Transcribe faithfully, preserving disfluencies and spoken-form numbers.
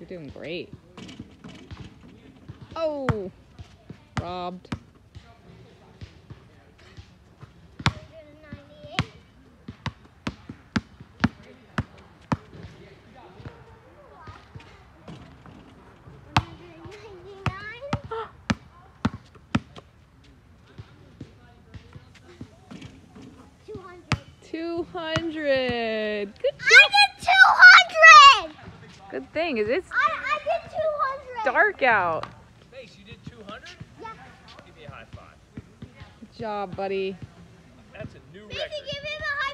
You're doing great. Oh, robbed. two hundred. Good job. I did two hundred. Good thing is it's I, I did two hundred. dark out. Mace, you did two hundred? Yeah. Give me a high five. Good job, buddy. That's a new Macy, record. give him a high